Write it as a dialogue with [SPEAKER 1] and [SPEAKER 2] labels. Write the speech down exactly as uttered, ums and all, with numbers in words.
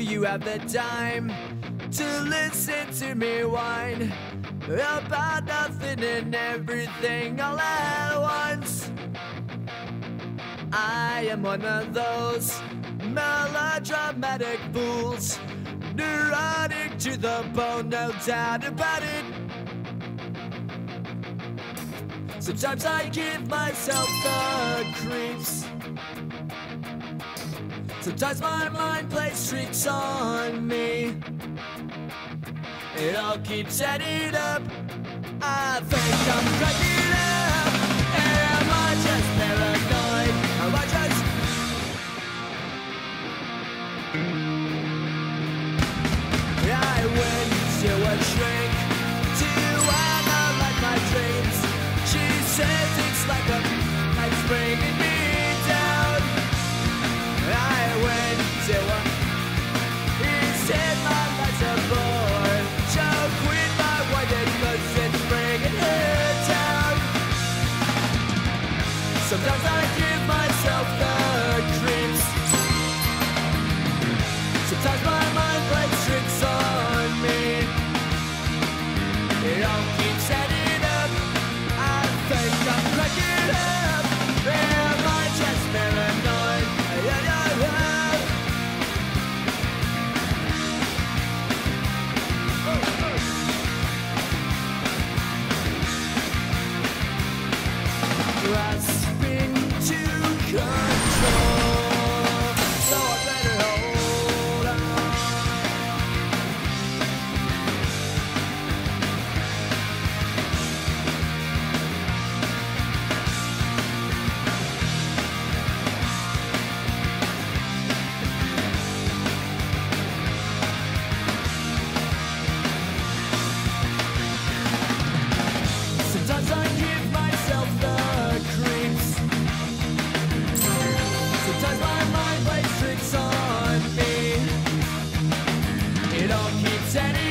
[SPEAKER 1] you have the time to listen to me whine about nothing and everything all at once? I am one of those melodramatic fools, neurotic to the bone, no doubt about it. Sometimes I give myself the creeps. Sometimes my mind plays tricks on me. It all keeps adding up. I think I'm cracking up. Am I just paranoid? Am I just... I went to a shrink to analyze my dreams. She says it's like a night's bringing me down. I went to a... He said my life's a bore. Choke with my wife cause it's bringing her down. Sometimes I give myself the creeps. Sometimes my mind plays tricks on me. It all keeps adding up. I think I'm cracking up. Am I just paranoid? Yeah, yeah, yeah. Grasping to control, so I better hold on. Sometimes I give myself the creeps. Sometimes my mind plays tricks on me. It all keeps adding